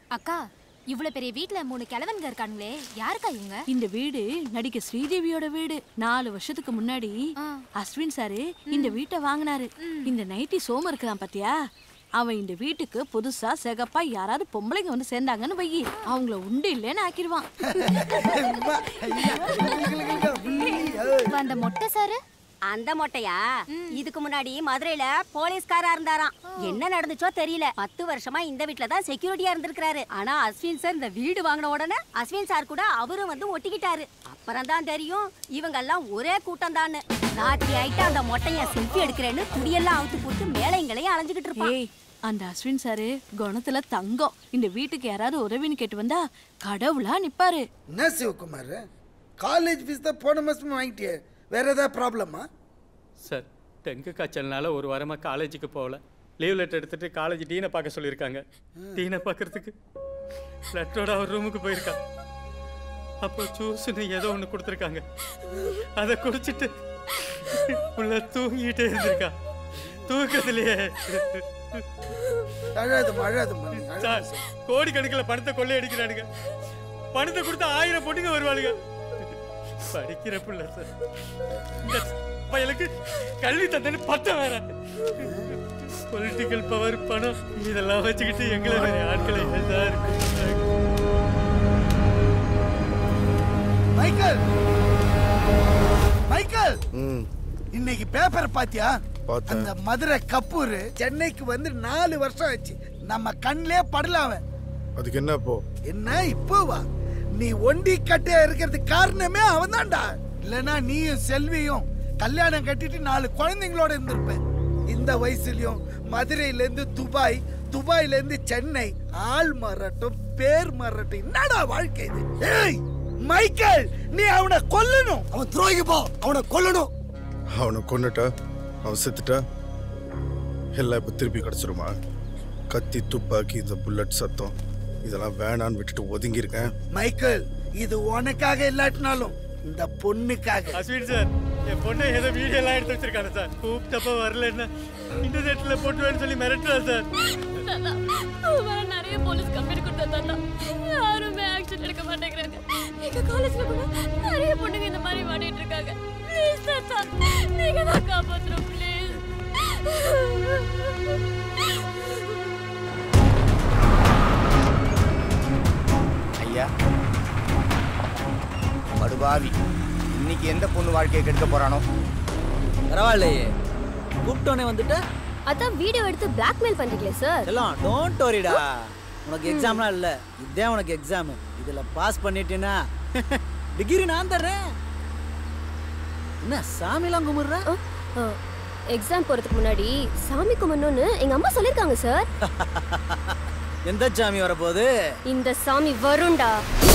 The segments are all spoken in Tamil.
அக்கா, இவ்வளவு பெரிய வீட்ல 3 கிழவன்க இருக்கானுங்களே, யாருக்கா இவங்க? இந்த வீடு நடிகை ஸ்ரீதேவியோட வீடு. 4 வருஷத்துக்கு முன்னாடி அஸ்வின் சாரு இந்த வீட்டை வாங்கினாரு. இந்த நைட்டி சோம இருக்கான் பாத்தியா, அவன் இந்த வீட்டுக்கு புதுசா சிகப்பா யாராவது பொம்பளைங்க வந்து சேர்ந்தாங்கன்னு வையி, அவங்கள உண்டு இல்லைன்னு ஆக்கிடுவான். அந்த மொட்டை சாரு, அந்த மொட்டையா இதுக்கு முன்னாடி மதுரையில போலீஸ்காரா இருந்தாராம். என்ன நடந்துச்சோ தெரியல. 10 வருஷமா இந்த வீட்ல தான் செக்யூரிட்டியா இருந்திருக்காரு. ஆனா அஸ்வின் சார் இந்த வீடு வாங்கின உடனே அஸ்வின் சார் கூட அவரும் வந்து ஒட்டிக்கிட்டாரு. அப்புறம் தான் தெரியும் இவங்க எல்லாம் ஒரே கூட்டம் தான். ராத்திரி ஆயிட்டு அந்த மொட்டைய செல்ஃபி எடுக்கிறேன்னு துடியெல்லாம் அவுத்து போட்டு மேலைங்களையும் அலைஞ்சுக்கிட்டு இருப்பான். அந்த அஸ்வின் சாரு குணத்துல தங்கம். இந்த வீட்டுக்கு யாராவது உதவின்னு கேட்டு வந்தா கடவுளா நிப்பாரு. என்ன சிவகுமார், காலேஜ் ஃபீஸ் தான் போன மாசம் வாங்கிட்டியே, வேற ஏதாவது ப்ராப்ளமா? சார், டெங்கு காய்ச்சல்னால ஒரு வாரமாக காலேஜுக்கு போகல. லீவ் லெட்டர் எடுத்துட்டு காலேஜ் டீனை பார்க்க சொல்லியிருக்காங்க. டீனை பார்க்கறதுக்கு லெட்டரோட அவர் ரூமுக்கு போயிருக்கா. அப்போ ஜூஸ்னு ஏதோ ஒன்று கொடுத்துருக்காங்க. அதை குடிச்சிட்டு உள்ள தூங்கிட்டே இருந்திருக்கா. தூக்கத்திலேயே சார், கோடிக்கணக்கில் பணத்தை கொள்ளையடிக்கிறானுங்க. பணத்தை கொடுத்தா 1000 பொண்ணுங்க வருவாளுங்க. படிக்கிற பிள்ளை சார், இந்த பயலுக்கு கல்வி தந்தன்னு பட்டம் வேற. பொலிட்டிக்கல் பவர், பணம் இதெல்லாம் வச்சுக்கிட்டு எங்களை வேற ஆட்களை சார். மைக்கேல், மைக்கேல், இன்னைக்கு பேப்பர் பாத்தியா? அந்த மதுரை கப்பூர் சென்னைக்கு வந்து 4 வருஷம் ஆச்சு. நம்ம கண்ணிலே படலாம. அதுக்கு என்ன இப்போ? என்ன இப்போவா? நீ ஒண்டி கட்டையா இருக்கிறதுக்கு காரணமே அவன் தான்டா. இல்லனா நீயும் செல்வியும் கல்யாணம் கட்டிட்டு 4 குழந்தைங்களோட இருந்திருப்ப. இந்த வயசுலயும் மதுரையில இருந்து துபாய், துபாயில இருந்து சென்னை, ஆள் மாறட்டும் பேர் மாறட்டும். என்னடா வாழ்க்கை இது? ஏய் மைக்கேல், நீ அவனை கொல்லணும். அவன் துரோகி போ, அவனை கொல்லணும். அவனை கொன்னுட்டா, அவன் செத்துட்டா, எல்லாம் இப்ப திருப்பி கிடைச்சிருமா? கத்தி, துப்பாக்கி, இந்த புல்லட் சத்தம் இதெல்லாம் வேணான்னு விட்டுட்டு ஒதுங்கி இருக்கேன். மைக்கேல், இது உனக்காக இல்லாட்டினாலும் இந்த பொண்ணுக்காக. அஸ்வின் சார், என் பொண்ணை ஏதோ வீடியோ எல்லாம் எடுத்து வச்சிருக்காங்க சார். கூப்பிட்டப்ப வரலன்னா இன்டர்நெட்ல போட்டுவேன்னு சொல்லி மிரட்டுறா சார். நிறைய போலீஸ் கம்ப்ளைண்ட் கொடுத்தா தாத்தா, யாருமே ஆக்ஷன் எடுக்க மாட்டேங்கிறாங்க. எங்க காலேஜ்ல கூட நிறைய பொண்ணுங்க இந்த மாதிரி மாட்டிட்டு இருக்காங்க. ப்ளீஸ் தாத்தா, நீங்க தான் காப்பாத்துறோம் ப்ளீஸ். ஐயா, மடுபாவி இன்னைக்கு எந்த பொண்ணு வாழ்க்கையை கெடுக்க போறானோ? பரவாயில்லையே, கூப்பிட்டோனே வந்துட்டு. அதான் வீடியோ எடுத்து பிளாக்மெயில் பண்றீங்களே சார். எல்லாம் டோன்ட் வரிடா, உனக்கு எக்ஸாம்லாம் இல்லை, இதுதான் உனக்கு எக்ஸாம். இதில் பாஸ் பண்ணிட்டேன்னா டிகிரி நான் தர்றேன். என்ன சாமிலாம் கும்பிடுற? எக்ஸாம் போறதுக்கு முன்னாடி சாமி கும்பிடணும்னு எங்க அம்மா சொல்லிருக்காங்க சார். எந்த சாமி வரப்போகுது? இந்த சாமி வருண்டா.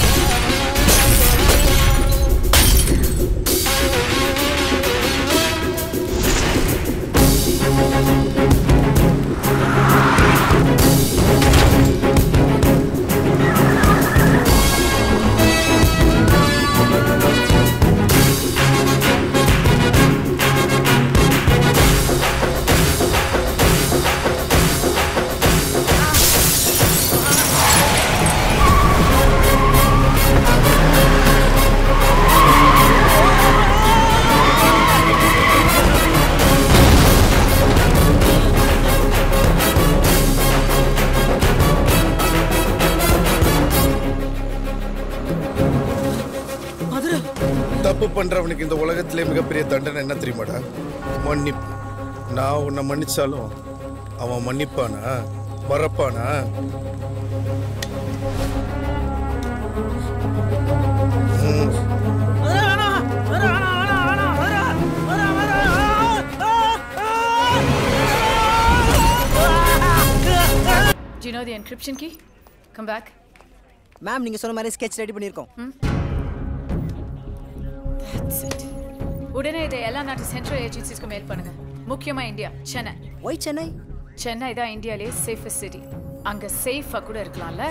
தப்பு பண்றவனுக்கு இந்த உலகத்திலே மிகப்பெரிய தண்டனை என்ன தெரியுமாடா? மன்னிப்பு. நான் உன்னை மன்னிச்சாலும் அவன் மன்னிப்பானா? மறப்பானா? Do you know the encryption key? Come back. Ma'am, நீங்க சொன்ன மாதிரி ஸ்கெட்ச் ரெடி பண்ணிருக்கோம். That's it. உடனே இதை எல்லா நாட்டு சென்ட்ரல் ஏஜென்சிஸ்க்கு மெயில் பண்ணுங்க. முக்கியமா இந்தியா, சென்னை. Why சென்னை? சென்னை தான் இந்தியாலே சேஃபஸ்ட் சிட்டி. அங்க சேஃபா கூட இருக்கலாம்ல.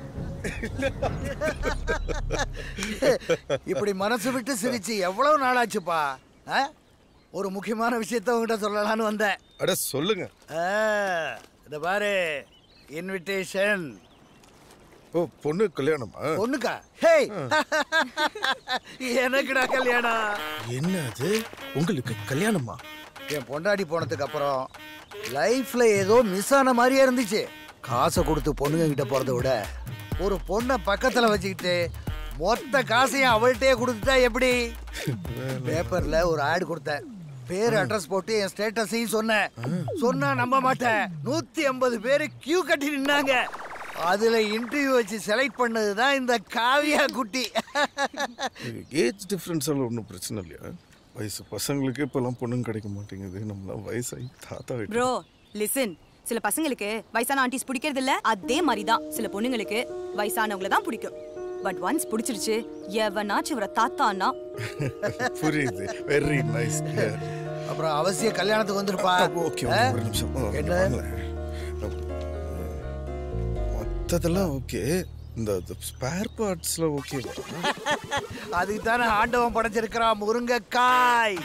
இப்படி மனசு விட்டு சிரிச்சு எவ்வளவு நாளாச்சுப்பா. ஒரு முக்கியமான விஷயத்த உங்ககிட்ட சொல்லலாம்னு வந்தேன். அட சொல்லுங்க. இத பாரு, இன்விடேஷன். ஓ பொண்ணு கல்யாணமா? பொண்ணுக்கா? ஹேய் எனக்குடா கல்யாணம். என்ன அது உங்களுக்கு கல்யாணமா? என் பொண்டாடி போனதுக்கு அப்புறம் லைஃப்ல ஏதோ மிஸ் ஆன மாதிரியே இருந்துச்சு. காசை கொடுத்து பொண்ணுங்க கிட்ட போறதை விட ஒரு பொண்ணை பக்கத்துல வச்சுக்கிட்டு மொத்த காசையும் அவள்கிட்டே கொடுத்துட்டா எப்படி? பேப்பர்ல ஒரு ஆட் கொடுத்தேன். பேர் அட்ரஸ் போட்டு என் ஸ்டேட்டஸையும் சொன்னேன். சொன்னா நம்ப மாட்டேன், 150 பேர் கியூ கட்டி நின்னாங்க. அதுல இன்டர்வியூ வச்சு செலக்ட் பண்ணதுதான் இந்த காவியா குட்டி. ஏஜ் டிஃபரன்ஸ் எல்லாம் ஒன்றும் பிரச்சனை இல்லையா? வயசு பசங்களுக்கு இப்பெல்லாம் பொண்ணுங்க கிடைக்க மாட்டேங்குது. நம்மளாம் வயசாகி தாத்தா. ப்ரோ லிசன், சில பசங்களுக்கு வயசான ஆண்டிஸ் பிடிக்கிறது இல்ல, அதே மாதிரி தான் சில பொண்ணுங்களுக்கு வயசானவங்கள தான் பிடிக்கும். பட் ஒன்ஸ் பிடிச்சிருச்சு, எவனாச்சும் இவர தாத்தான்னா. புரியுது. Very nice. அப்புறம் அவசிய கல்யாணத்துக்கு வந்திருப்பா. ஓகே ஒரு நிமிஷம். என்ன மற்றதெல்லாம் ஓகே, இந்த ஸ்பேர் பார்ட்ஸ்ல ஓகே. அதுக்கு தானே ஆண்டவன் படைச்சிருக்கிறான் முருங்கைக்காய்.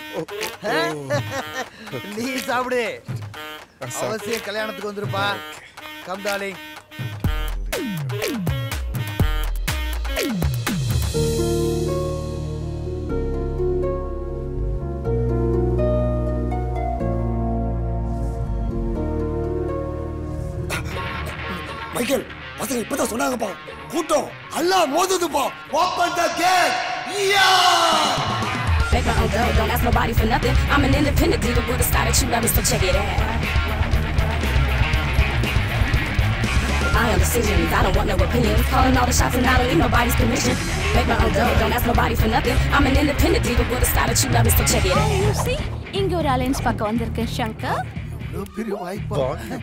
நீ சாப்பிடு. அவசிய கல்யாணத்துக்கு வந்திருப்பா. Come darling. மைக்கேல், பசங்க இப்பதான் சொன்னாங்கப்பா, கூட்டம் எல்லாம் மோதுதுப்பா. Open the gate. Yeah! Make my own dough, don't ask nobody for nothing. I'm an independent diva with a style that you love me, so check it out. I am decisions, I don't want no opinions. Calling all the shots and I don't need nobody's permission. Make my own dough, don't ask nobody for nothing. I'm an independent diva with a style that you love me, so check it out. You see, இங்க ஒரு அலைன்ஸ் பார்க்க வந்திருக்கேன் சங்கர். பெரிய வாய்ப்பா.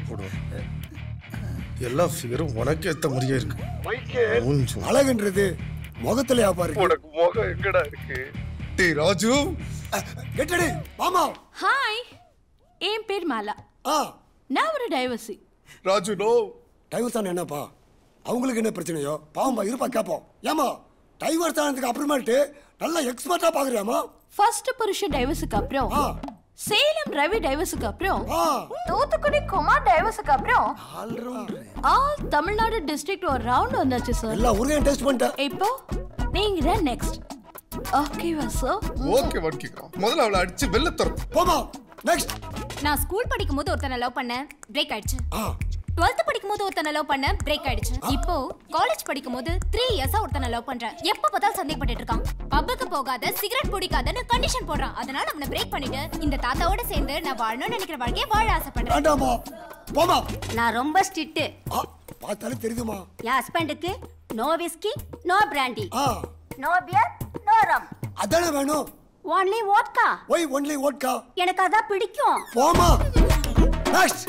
எல்லா ஃபிகரும் உனக்கு ஏத்த மாதிரியே இருக்கு. மைக்கேல், அழகுன்றது முகத்திலயா பாரு. உனக்கு முகம் எங்கடா இருக்கு? டேய் ராஜு, கெட்டடி மாமா. ஹாய், என் பேர் மாலா. நான் ஒரு டைவர்சி. ராஜு நோ. டைவர்ஸ் ஆன என்னப்பா? அவங்களுக்கு என்ன பிரச்சனையோ பாவம்பா, இருப்பா கேப்போம். ஏமா டைவர்ஸ் ஆனதுக்கு அப்புறமேட்டு நல்லா எக்ஸ்பர்ட்டா பாக்குறியாமா? ஃபர்ஸ்ட் புருஷன் டைவர்ஸுக்கு அப்புறம், சேலம் ரவி டைவர்ஸுக்கு அப்புறம், தூத்துக்குடி குமார் டைவர்ஸுக்கு அப்புறம் ஆல் தமிழ்நாடு டிஸ்ட்ரிக்ட் ஒரு ரவுண்ட் வந்தாச்சு சார். எல்லாம் ஊரையும் டெஸ்ட் பண்ணிட்டேன். இப்போ நீங்க தான் நெக்ஸ்ட். ஓகேவா சார்? ஓகே வர்க்கிக்கா. முதல்ல அவளை அடிச்சு வெல்ல தர. போமா நெக்ஸ்ட். நான் ஸ்கூல் படிக்கும்போது ஒருத்தனை லவ் பண்ணேன், பிரேக் ஆயிடுச்சு. 12th படிக்கும்போது ஒருத்தனை லவ் பண்ணேன், பிரேக் ஆயிடுச்சு. இப்போ காலேஜ் படிக்கும்போது 3 இயர்ஸா ஒருத்தனை லவ் பண்றேன். எப்ப பார்த்தாலும் சந்தேகப்பட்டுட்டு இருக்கான். பப்புக்கு போகாத, சிகரெட் பிடிக்காதன்னு கண்டிஷன் போடுறான். அதனால அவனை பிரேக் பண்ணிட்டு இந்த தாத்தாவோட சேர்ந்து நான் வாழணும்னு நினைக்கிற வாழ்க்கையை வாழ ஆசைப்படுறேன். வேண்டாமா போமா. நான் ரொம்ப ஸ்ட்ரிக்ட். பார்த்தாலே தெரியுமா? என் ஹஸ்பண்டுக்கு no whisky, no brandy, no beer, no rum. அதானே வேணும். Only vodka. Why only vodka? எனக்கு அதான் பிடிக்கும். போமா நெக்ஸ்ட்.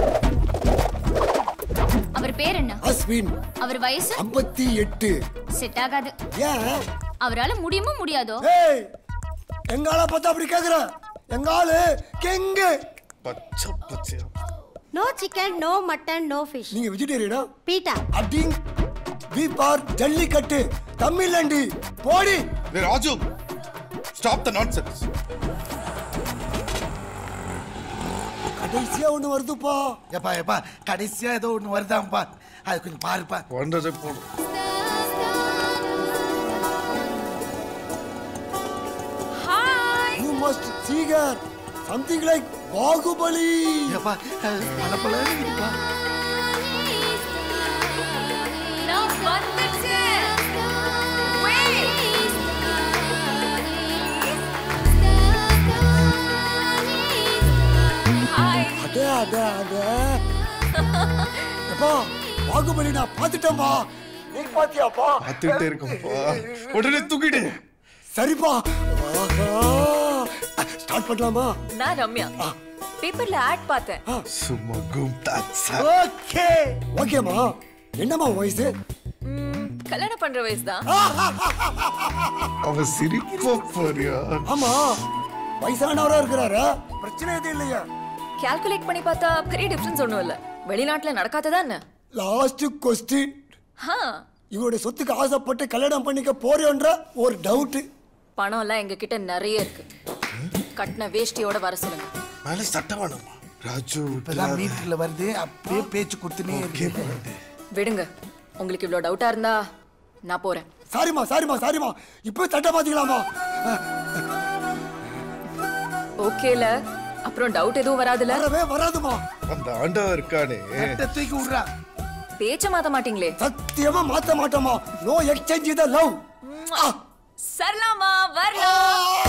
அவர் பேர் என்ன? அஸ்வின். அவர் வயசு 58. செட் ஆகாது. ஏன்? அவரால முடியுமோ முடியாதோ? ஏய், எங்க ஆளை பார்த்தா அப்படி கேக்குற? எங்க ஆளு கெங்கு. பச்சை பச்சையா. No chicken, no mutton, no fish. நீங்க வெஜிடேரியனா? பீட்டா. அடிங் பீபார் ஜல்லிக்கட்டு தமிழ்லண்டி போடி. டேய் ராஜு, ஸ்டாப் தி நான்சென்ஸ். கடைசியா ஒண்ணு வருதுப்பா. ஏப்பா ஏப்பா, கடைசியா ஏதோ ஒண்ணு வருதாம்பா. அது கொஞ்சம் பாருப்பா. வந்ததே போடு. Hi. You must see her. Something like Baahubali. ஏப்பா பலபல இருக்குப்பா. நான் வந்துட்டேன். அடே அடே அடே. ஏப்பா பாகுபலி நான் பார்த்துட்டேன்பா. நீ பாத்தியாப்பா? பார்த்துட்டே இருக்கேன்பா. உடனே தூக்கிடு. சரிப்பா. ஸ்டார்ட் பண்ணலாமா? நான் ரம்யா. பேப்பர்ல ஆட் பார்த்தேன். சும்மா கும் டாக்ஸ். ஓகே ஓகேமா. என்னமா வயசு? கல்யாணம் பண்ற வயசு தான். அவ சிரிப்பா பாரியா. ஆமா, வயசானவரா இருக்கிறாரா? பிரச்சனை எதுவும் இல்லையா? கால்குலேட் பண்ணி பார்த்தா பெரிய டிஃபரன்ஸ் ஒண்ணும் இல்ல. வெளிநாட்டுல நடக்காததா என்ன? Last question. இவரோட சொத்துக்கு ஆசைப்பட்டு கல்யாணம் பண்ணிக்க போறேன்ற ஒரு டவுட். பணம் எல்லாம் எங்க கிட்ட நிறைய இருக்கு. கட்டின வேஷ்டியோட வர சொல்லுங்க. மேல சட்டை வேணுமா? ராஜு இப்பதான் மீட்டர்ல வருது, அப்படியே பேச்சு குத்துனே இருக்கு. விடுங்க. உங்களுக்கு இவ்வளோ டவுட்டா இருந்தா நான் போறேன். சாரிமா இப்போ தட்ட பாத்தீங்களாமா? ஓகேல அப்புறம் டவுட் எதுவும் வராதுல? வராதுமா. அந்த ஆண்டவன் இருக்கானே தூக்கி விடுறா. பேச்ச மாத்த மாட்டீங்களே? சத்தியமா மாத்த மாட்டோமா. No exchange the love. சரலாமா வரலாம்.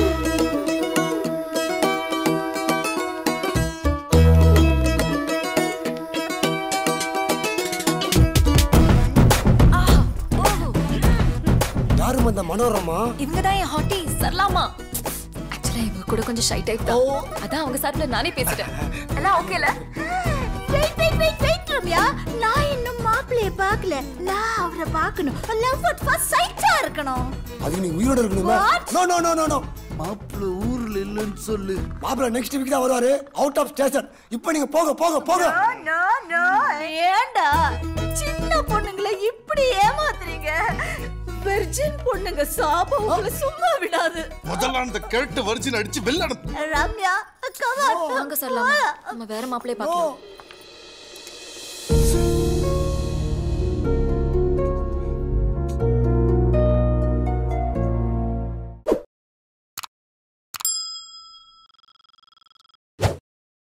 யாரும் அந்த மனோரமா? இவங்க தான் என் ஹாட்டி சரலாமா. ஆக்சுவலா இவங்க கூட கொஞ்சம் ஷை டைப் தான். அதான் அவங்க சார்ல நானே பேசிட்டேன். எல்லாம் ஓகேல? வெயிட் ரம்யா, நான் இன்னும் மாப்பிளைய பார்க்கல. நான் அவரை பார்க்கணும். லவ் அட் ஃபர்ஸ்ட் சைட்டா இருக்கணும். அது நீ உயிரோட இருக்கணுமா? நோ. மாப்பிள்ள ஊர்ல இல்லன்னு சொல்லு. மாப்பிள்ள நெக்ஸ்ட் வீக் தான் வருவாரு. Out of station. இப்போ நீங்க போக. நோ. ஏண்டா சின்ன பொண்ணுங்களை இப்படி ஏமாத்துறீங்க? வெர்ஜின் பொண்ணுங்க சாபம் உங்களை சும்மா விடாது. முதல்ல அந்த கேட்டு வெர்ஜின் அடிச்சு வெல்ல அனுப்பு. Ramya, come on. வாங்க சரலாமா, நம்ம வேற மாப்பிளைய பார்க்கலாம்.